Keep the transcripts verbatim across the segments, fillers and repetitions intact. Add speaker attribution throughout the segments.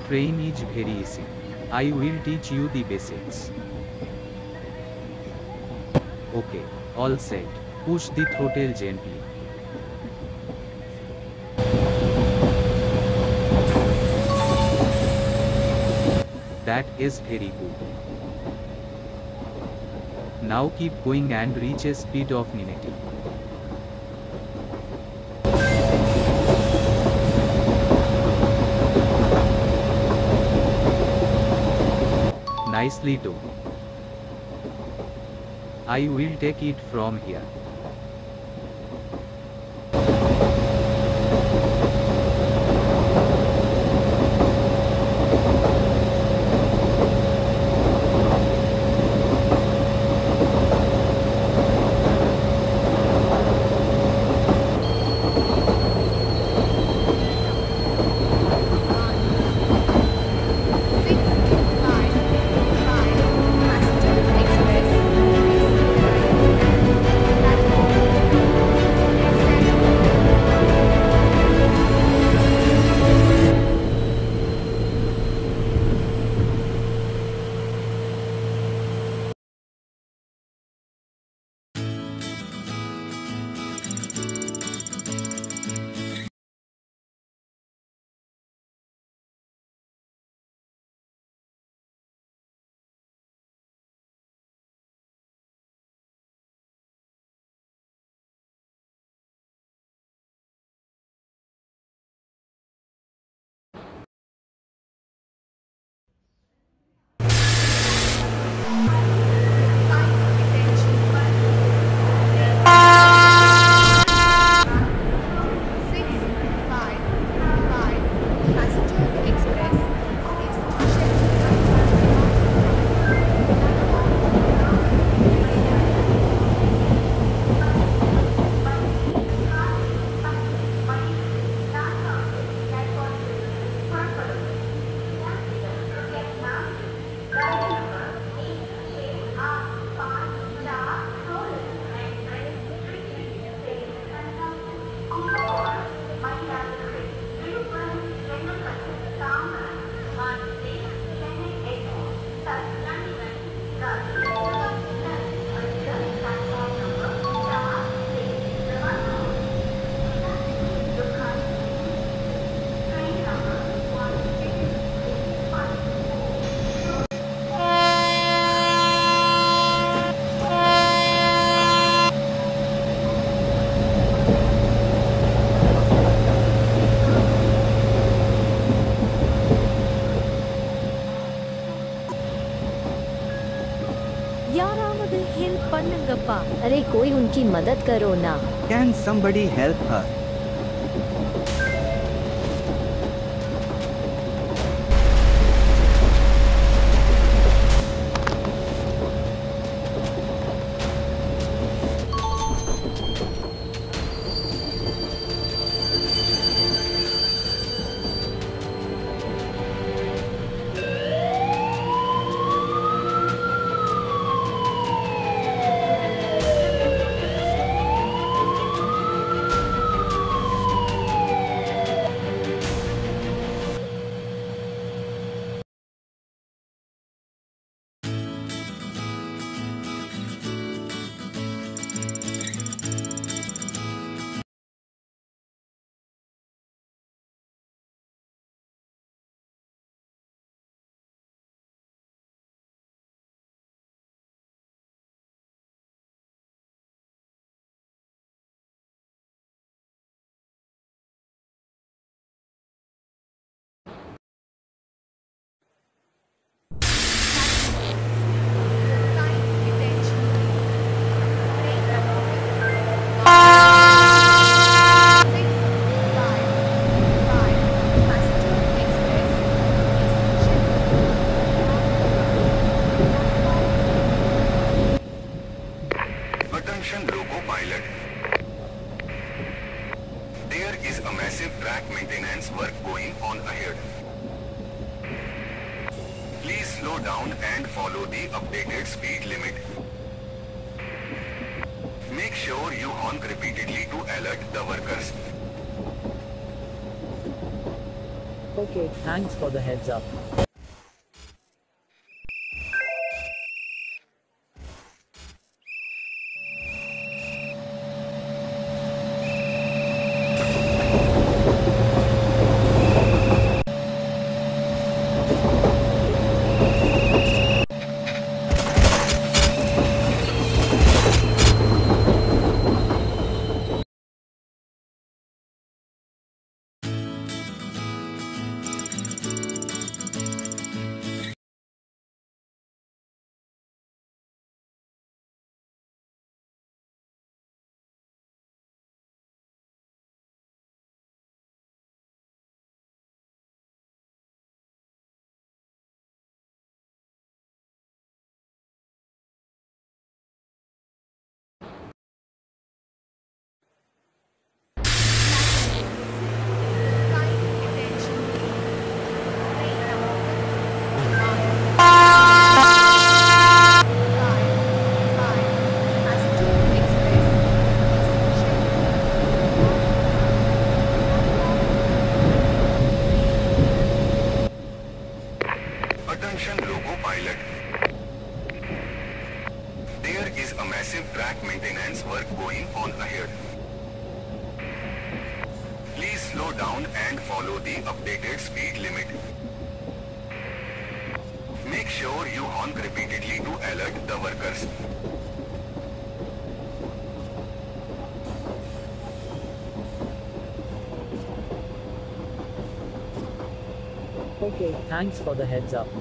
Speaker 1: train is very easy. I will teach you the basics. Okay, all set. Push the throttle gently. That is very good. Now keep going and reach a speed of ninety. Nicely done. I will take it from here.
Speaker 2: ಯಾರಾவது help பண்ணுங்கப்பா. अरे कोई उनकी मदद करो ना.
Speaker 3: Can somebody help her?
Speaker 4: Attention loco pilot. There is a massive track maintenance work going on ahead. Please slow down and follow the updated speed limit. Make sure you honk repeatedly to alert the workers.
Speaker 5: Okay, thanks for the heads up.
Speaker 4: Attention loco pilot. There is a massive track maintenance work going on ahead. Please slow down and follow the updated speed limit. Make sure you honk repeatedly to alert the workers.
Speaker 5: Okay, thanks for the heads up.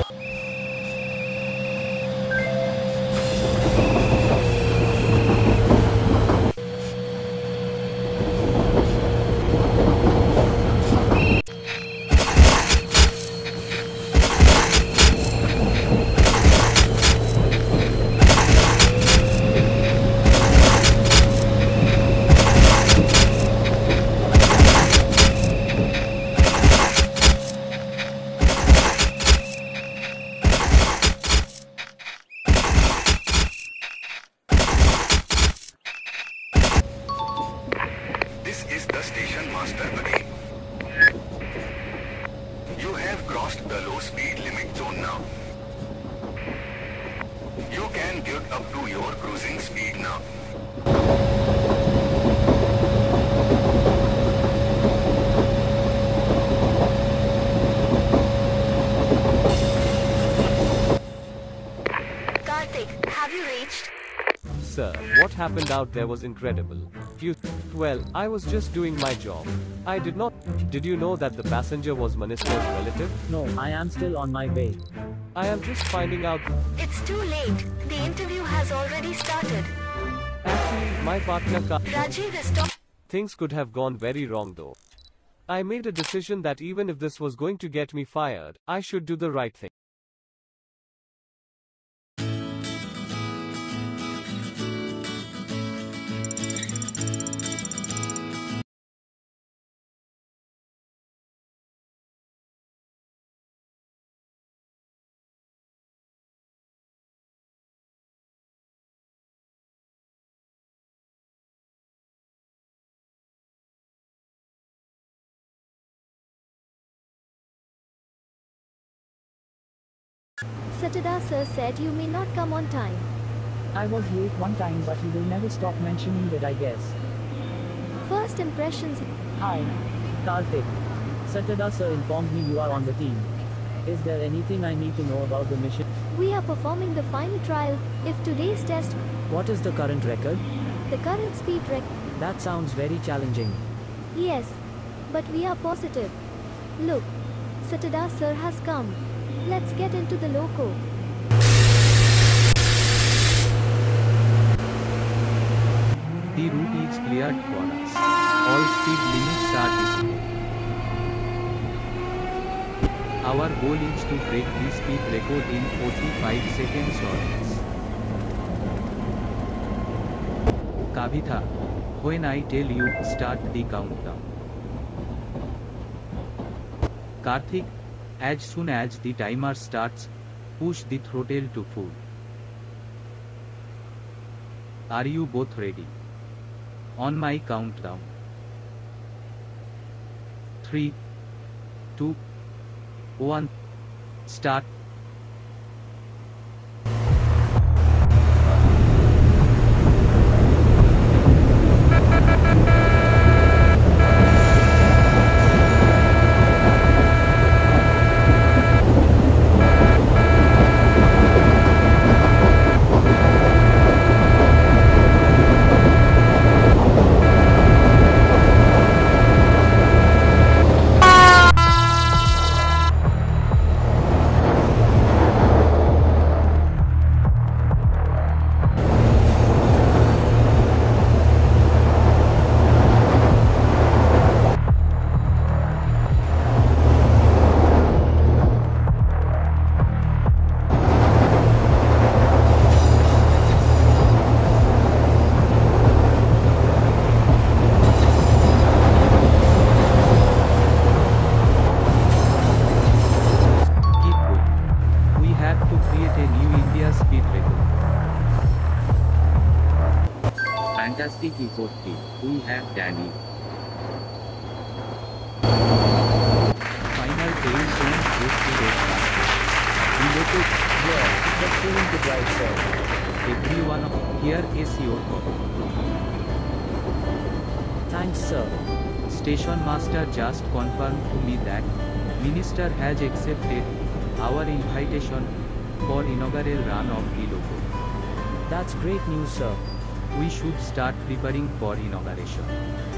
Speaker 4: This is the station master again. You have crossed the low speed limit zone now. You can get up to your cruising speed now.
Speaker 6: Karthik, have you reached?
Speaker 1: Sir, what happened out there was incredible. You. Well, I was just doing my job. I did not. Did you know that the passenger was Minister's relative?
Speaker 5: No, I am still on my way.
Speaker 1: I am just finding out.
Speaker 6: It's too late. The interview has already started.
Speaker 1: Actually, my partner. Ka-
Speaker 6: Rajiv is talking.
Speaker 1: Things could have gone very wrong though. I made a decision that even if this was going to get me fired, I should do the right thing.
Speaker 2: Satyada sir said you may not come on time.
Speaker 5: I was late one time, but he will never stop mentioning it, I guess.
Speaker 2: First impressions.
Speaker 5: Hi. Karthik. Satyada sir informed me you are on the team. Is there anything I need to know about the mission?
Speaker 2: We are performing the final trial. If today's test,
Speaker 5: What is the current record?
Speaker 2: the current speed rec.
Speaker 5: That sounds very challenging.
Speaker 2: Yes, but we are positive. Look, Satyada sir has come. Let's get into the loco.
Speaker 1: The route is cleared for us. All speed limits are displayed. Our goal is to break the speed record in forty-five seconds or less. Kavitha, when I tell you, start the countdown. Karthik, as soon as the timer starts, push the throttle to full. Are you both ready? On my countdown. Three,
Speaker 3: two, one, start. Fantastic effort team. We have Danny. Final tail zone goes to red basket. Related,
Speaker 5: Yeah, just feeling to drive, sir.
Speaker 3: everyone here is your call.
Speaker 5: Thanks, sir.
Speaker 3: Station master just confirmed to me that minister has accepted our invitation for inaugural run of the logo.
Speaker 5: That's great news, sir.
Speaker 3: We should start preparing for inauguration.